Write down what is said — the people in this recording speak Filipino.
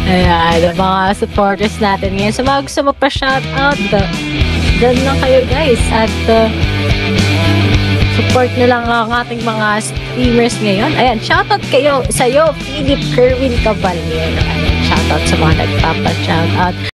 Ayan, yung mga supporters natin ngayon. So, mga gusto mo pa shoutout, dyan lang kayo guys. At support na lang ang ating mga streamers ngayon. Ayan, shoutout kayo sa'yo, Philip Kerwin Caballero. Ayan, shoutout sa mga nagpapa-shoutout.